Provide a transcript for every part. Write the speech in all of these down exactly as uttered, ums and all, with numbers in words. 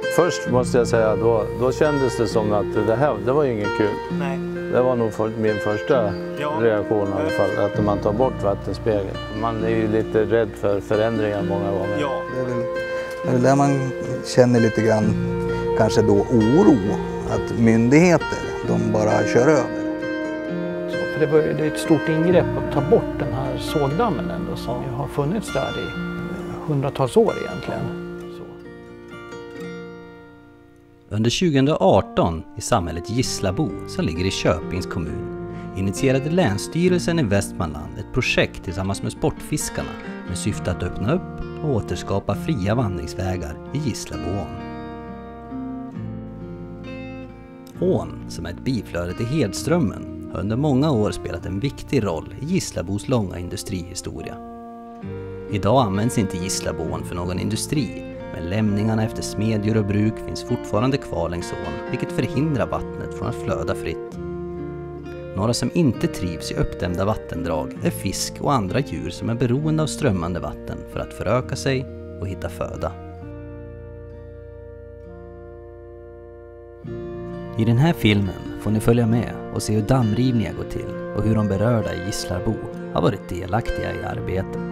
Först måste jag säga, då, då kändes det som att det här det var ju inget kul. Nej. Det var nog för, min första ja. reaktion i alla fall, att man tar bort vattenspegeln. Man är ju lite rädd för förändringar många gånger. Ja. Det är väl, det är väl där man känner lite grann kanske då oro, att myndigheter, de bara kör över. Så, för det, var, det är ett stort ingrepp att ta bort den här sågdammen ändå, som ju har funnits där i hundratals år egentligen. Under tjugohundraarton i samhället Gisslabo, som ligger i Köpings kommun, initierade Länsstyrelsen i Västmanland ett projekt tillsammans med Sportfiskarna med syfte att öppna upp och återskapa fria vandringsvägar i Gisslaboån. Ån, som är ett biflöde till Hedströmmen, har under många år spelat en viktig roll i Gisslabos långa industrihistoria. Idag används inte Gisslaboån för någon industri, men lämningarna efter smedjor och bruk finns fortfarande kvar längs ån, vilket förhindrar vattnet från att flöda fritt. Några som inte trivs i uppdämda vattendrag är fisk och andra djur som är beroende av strömmande vatten för att föröka sig och hitta föda. I den här filmen får ni följa med och se hur dammrivningar går till och hur de berörda i Gisslabo har varit delaktiga i arbetet.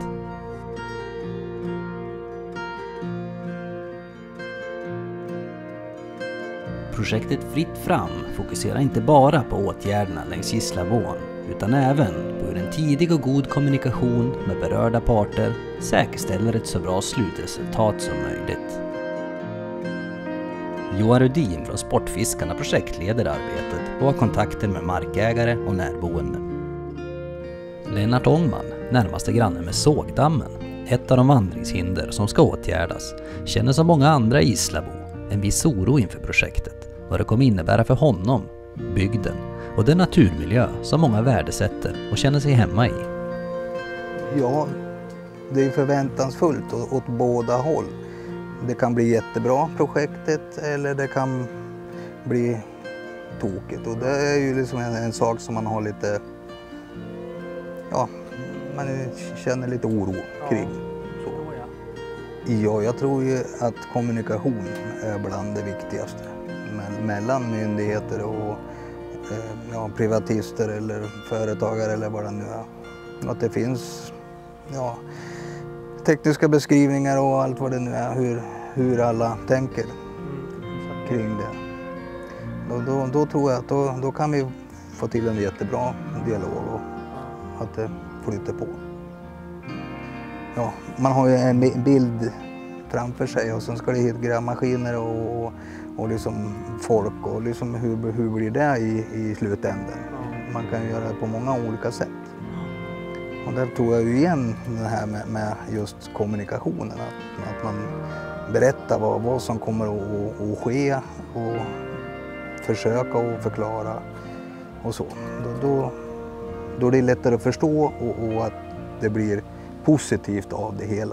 Projektet Fritt Fram fokuserar inte bara på åtgärderna längs Gisslaboån, utan även på hur en tidig och god kommunikation med berörda parter säkerställer ett så bra slutresultat som möjligt. Johan Rudin från Sportfiskarna projektleder arbetet och har kontakter med markägare och närboende. Lennart Ångman, närmaste granne med sågdammen, ett av de vandringshinder som ska åtgärdas, känner som många andra i Gisslabo en viss oro inför projektet, vad det kommer innebära för honom, bygden och den naturmiljö som många värdesätter och känner sig hemma i. Ja, det är förväntansfullt åt båda håll. Det kan bli jättebra projektet eller det kan bli tokigt, och det är ju liksom en, en sak som man har lite, ja, man känner lite oro kring. Så. Ja, jag tror ju att kommunikation är bland det viktigaste mellan myndigheter och ja, privatister eller företagare eller vad det nu är. Att det finns ja, tekniska beskrivningar och allt vad det nu är, hur, hur alla tänker kring det. Då, då, då tror jag att då, då kan vi få till en jättebra dialog och att det flyter på. Ja, man har ju en bild framför sig och sen ska det hit grävmaskiner och, och, och liksom folk och liksom hur, hur blir det i, i slutänden. Man kan ju göra det på många olika sätt. Och där tror jag ju igen det här med, med just kommunikationen, att, att man berättar vad, vad som kommer att, att ske och försöka och förklara och så. Då, då, då är det lättare att förstå och, och att det blir positivt av det hela.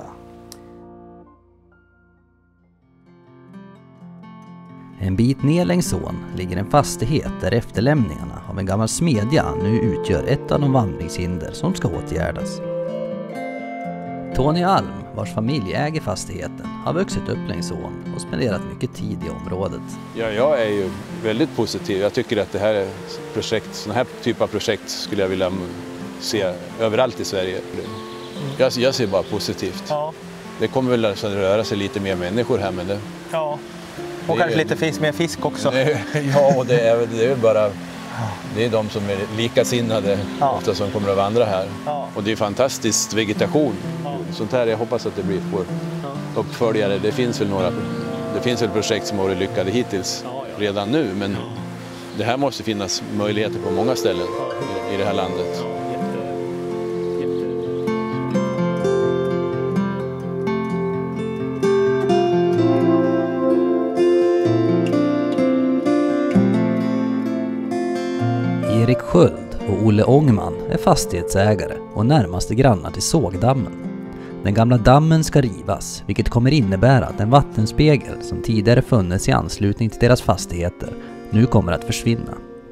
En bit ner längs ån ligger en fastighet där efterlämningarna av en gammal smedja nu utgör ett av de vandringshinder som ska åtgärdas. Tony Alm, vars familj äger fastigheten, har vuxit upp längs ån och spenderat mycket tid i området. Ja, jag är ju väldigt positiv. Jag tycker att det här är projekt, sådana här typ av projekt skulle jag vilja se överallt i Sverige. Jag, jag ser bara positivt. Ja. Det kommer väl att röra sig lite mer människor här, men det... Ja. Och kanske lite fisk, mer fisk också. Det, ja, och det är, det är bara det är de som är likasinnade ja. ofta som kommer att vandra här. Ja. Och det är fantastisk vegetation. Ja. Sånt här, jag hoppas att det blir får ja. uppföljare. Det finns väl några det finns väl projekt som har varit lyckade hittills ja, ja. redan nu, men ja. det här måste finnas möjligheter på många ställen ja. i, i det här landet. Ja. Erik Sköld och Olle Ångman är fastighetsägare och närmaste grannar till sågdammen. Den gamla dammen ska rivas, vilket kommer innebära att en vattenspegel som tidigare funnits i anslutning till deras fastigheter nu kommer att försvinna.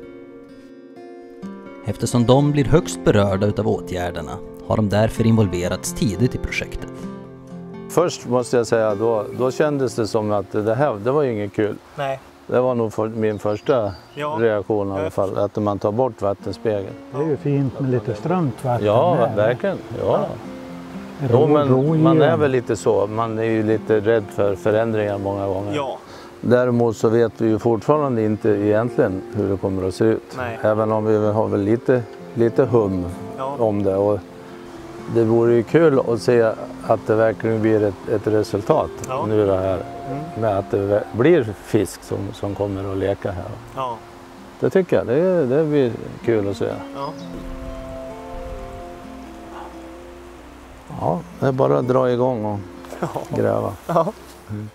Eftersom de blir högst berörda utav åtgärderna har de därför involverats tidigt i projektet. först måste jag säga, då, då kändes det som att det här, det var ju inget kul. Nej. Det var nog för, min första ja. reaktion i alla fall, att man tar bort vattenspegeln. Det är ju fint med lite strömt vatten. Ja, med. verkligen. Ja. Rå, Jo, men rå man är väl lite så, man är ju lite rädd för förändringar många gånger. Ja. Däremot så vet vi ju fortfarande inte egentligen hur det kommer att se ut. Nej. Även om vi har väl lite, lite hum ja. om det. Och det vore ju kul att se att det verkligen blir ett, ett resultat ja. nu det här. Mm. Med att det blir fisk som, som kommer att leka här. Ja. Det tycker jag, det, det blir kul att se. Ja. Ja, det är bara att dra igång och ja. gräva. Ja. Mm.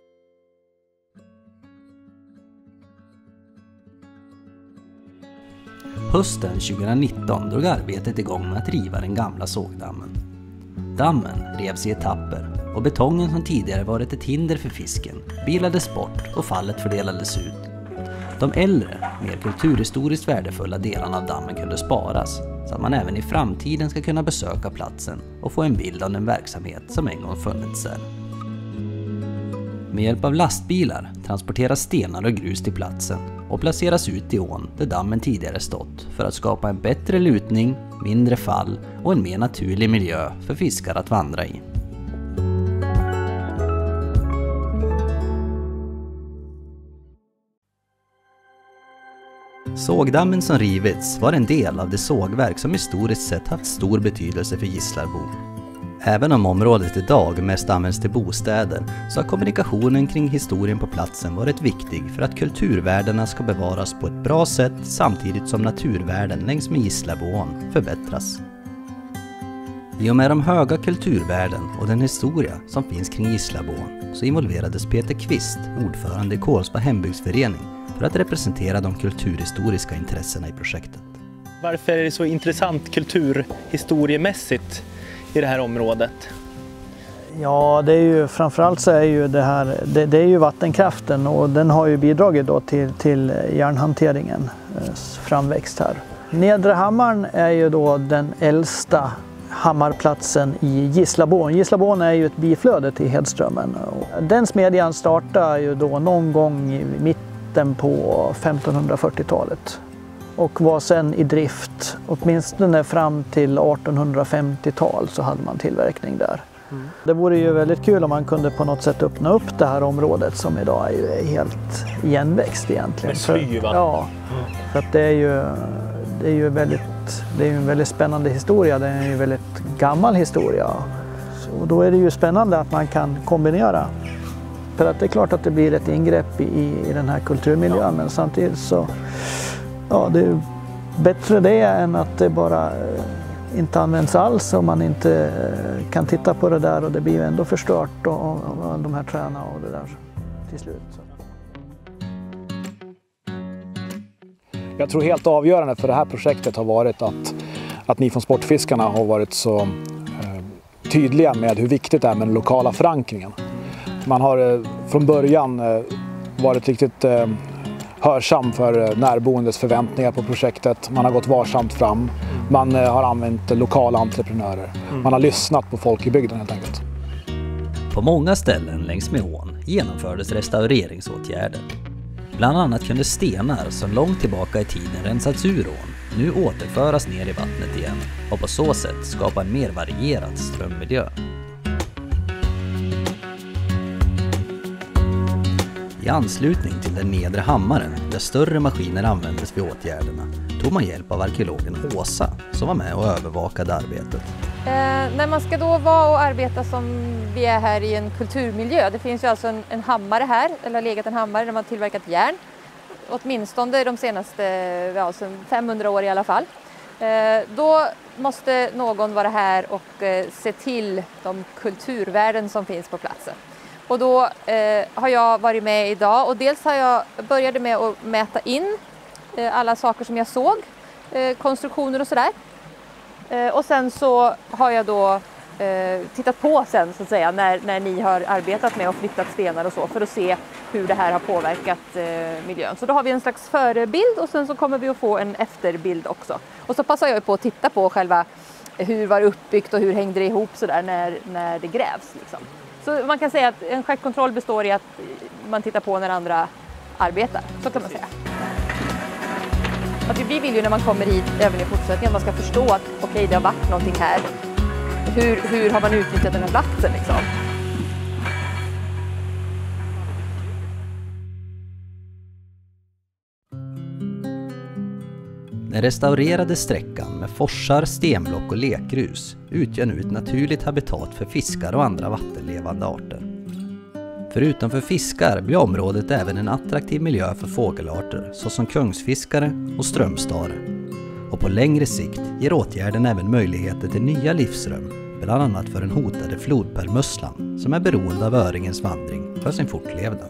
Hösten tjugonitton drog arbetet igång med att riva den gamla sågdammen. Dammen revs i etapper och betongen som tidigare varit ett hinder för fisken bilades bort och fallet fördelades ut. De äldre, mer kulturhistoriskt värdefulla delarna av dammen kunde sparas så att man även i framtiden ska kunna besöka platsen och få en bild av den verksamhet som en gång funnits där. Med hjälp av lastbilar transporteras stenar och grus till platsen och placeras ut i ån där dammen tidigare stått för att skapa en bättre lutning, mindre fall och en mer naturlig miljö för fiskar att vandra i. Sågdammen som rivits var en del av det sågverk som historiskt sett haft stor betydelse för Gislarbo. Även om området idag mest används till bostäder så har kommunikationen kring historien på platsen varit viktig för att kulturvärdena ska bevaras på ett bra sätt samtidigt som naturvärden längs med Gislaboån förbättras. I och med de höga kulturvärden och den historia som finns kring Gislaboån så involverades Peter Kvist, ordförande i Kolsva hembygdsförening, för att representera de kulturhistoriska intressena i projektet. Varför är det så intressant kulturhistoriemässigt i det här området? Ja, det är ju framförallt så är ju det här, det, det är ju vattenkraften och den har ju bidragit då till, till järnhanteringens framväxt här. Nedre Hammaren är ju då den äldsta hammarplatsen i Gislaboån. Gislaboån är ju ett biflöde till Hedströmmen. Den smedjan startade ju då någon gång i mitten på femtonhundrafyrtiotalet. Och var sen i drift, åtminstone fram till artonhundrafemtiotal så hade man tillverkning där. Mm. Det vore ju väldigt kul om man kunde på något sätt öppna upp det här området som idag är ju helt igenväxt egentligen. Med sly, va? Ja, för att det är ju, det är ju väldigt, det är ju en väldigt spännande historia, det är ju en väldigt gammal historia. Och då är det ju spännande att man kan kombinera. För att det är klart att det blir ett ingrepp i, i den här kulturmiljön, ja. Men samtidigt så ja, det är bättre det än att det bara inte används alls och man inte kan titta på det där och det blir ändå förstört och, och, och de här träna och det där till slut. Så. Jag tror helt avgörande för det här projektet har varit att, att ni från Sportfiskarna har varit så eh, tydliga med hur viktigt det är med den lokala förankringen. Man har eh, från början eh, varit riktigt eh, hörsam för närboendes förväntningar på projektet. Man har gått varsamt fram. Man har använt lokala entreprenörer. Man har lyssnat på folk i bygden helt enkelt. På många ställen längs med ån genomfördes restaureringsåtgärder. Bland annat kunde stenar som långt tillbaka i tiden rensats ur ån nu återföras ner i vattnet igen och på så sätt skapa en mer varierad strömmiljö. I anslutning till den nedre hammaren, där större maskiner användes vid åtgärderna, tog man hjälp av arkeologen Åsa som var med och övervakade arbetet. Eh, när man ska då vara och arbeta som vi är här i en kulturmiljö, det finns ju alltså en, en hammare här, eller har legat en hammare där man har tillverkat järn. Åtminstone de senaste ja, femhundra år i alla fall. Eh, då måste någon vara här och eh, se till de kulturvärden som finns på platsen. Och då eh, har jag varit med idag och dels har jag började med att mäta in eh, alla saker som jag såg, eh, konstruktioner och sådär. Eh, och sen så har jag då eh, tittat på sen så att säga när, när ni har arbetat med och flyttat stenar och så för att se hur det här har påverkat eh, miljön. Så då har vi en slags förebild och sen så kommer vi att få en efterbild också. Och så passar jag på att titta på själva hur var det uppbyggt och hur hängde det ihop så där när, när det grävs liksom. Så man kan säga att en schaktkontroll består i att man tittar på när andra arbetar. Så kan man säga. Att vi vill ju när man kommer hit även i fortsättningen att man ska förstå att okej, okay, det har varit någonting här. Hur, hur har man utnyttjat den här platsen liksom? Den restaurerade sträckan med forsar, stenblock och lekgrus utgör nu ett naturligt habitat för fiskar och andra vattenlevande arter. Förutom för fiskar blir området även en attraktiv miljö för fågelarter såsom kungsfiskare och strömstare. Och på längre sikt ger åtgärden även möjligheter till nya livsrum, bland annat för den hotade flodpärlmusslan som är beroende av öringens vandring för sin fortlevnad.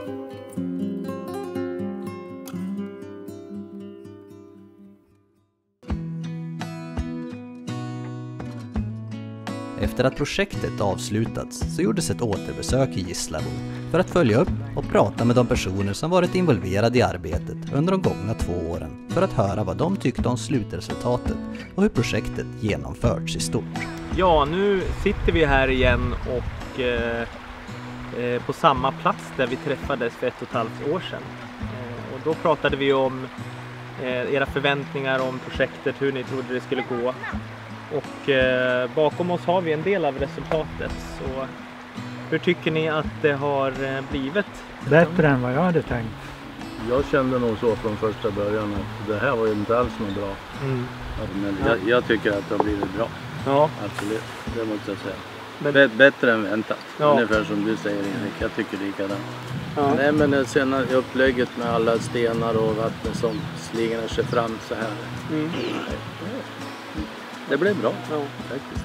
Efter att projektet avslutats så gjordes ett återbesök i Gisslabo för att följa upp och prata med de personer som varit involverade i arbetet under de gångna två åren för att höra vad de tyckte om slutresultatet och hur projektet genomförts i stort. Ja, nu sitter vi här igen och eh, eh, på samma plats där vi träffades för ett och ett halvt år sedan. Eh, och då pratade vi om eh, era förväntningar om projektet, hur ni trodde det skulle gå. Och eh, bakom oss har vi en del av resultatet. Så hur tycker ni att det har eh, blivit? Bättre än vad jag hade tänkt. Jag kände nog så från första början att det här var ju inte alls något bra. Mm. Men jag, jag tycker att det har blivit bra. Ja. Absolut, det måste jag säga. Men... B- bättre än väntat. Ja. Ungefär som du säger Erik, jag tycker likadant. Ja. Nej, men sen upplägget med alla stenar och vatten som slingar sig fram så här. Mm. Det blev bra, ja, faktiskt.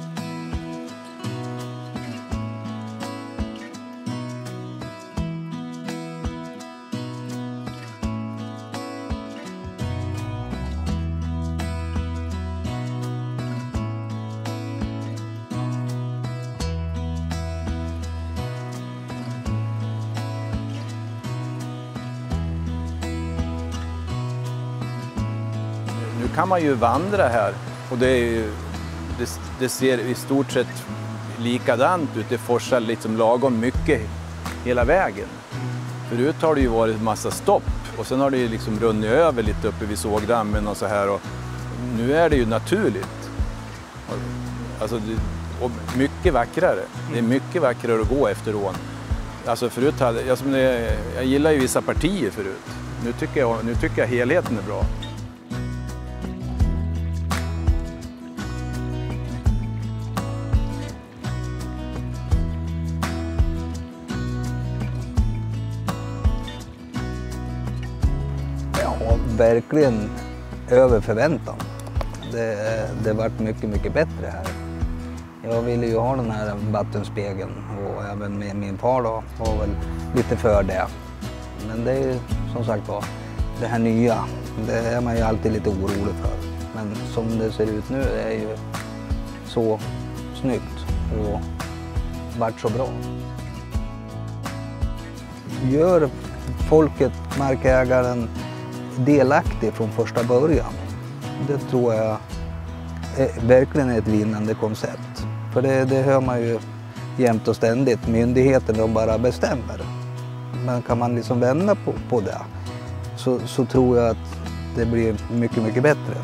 Nu kan man ju vandra här. Och det, är ju, det, det ser i stort sett likadant ut. Det forsar liksom lagom mycket hela vägen. Förut har det ju varit en massa stopp och sen har det ju liksom runnit över lite uppe vid sågdammen och så här. Och nu är det ju naturligt. Alltså det, och mycket vackrare. Det är mycket vackrare att gå efter ån. Alltså förut hade, alltså det, jag gillar ju vissa partier förut. Nu tycker jag, nu tycker jag helheten är bra. Verkligen över förväntan. Det, det varit mycket, mycket bättre här. Jag ville ju ha den här vattenspegeln och även med min far då var väl lite för det. Men det är ju som sagt var det här nya, det är man ju alltid lite orolig för. Men som det ser ut nu är ju så snyggt och varit så bra. Gör folket, markägaren, delaktig från första början. Det tror jag är verkligen ett vinnande koncept. För det, det hör man ju jämt och ständigt. Myndigheten de bara bestämmer. Men kan man liksom vända på, på det så, så tror jag att det blir mycket, mycket bättre.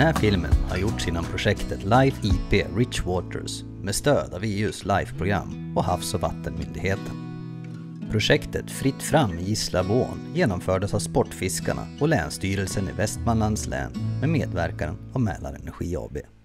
här filmen har gjorts inom projektet Life I P Rich Waters med stöd av E U:s Life-program och Havs- och vattenmyndigheten. Projektet Fritt fram i Gislaboen genomfördes av Sportfiskarna och Länsstyrelsen i Västmanlands län med medverkan av Mälarenergi A B.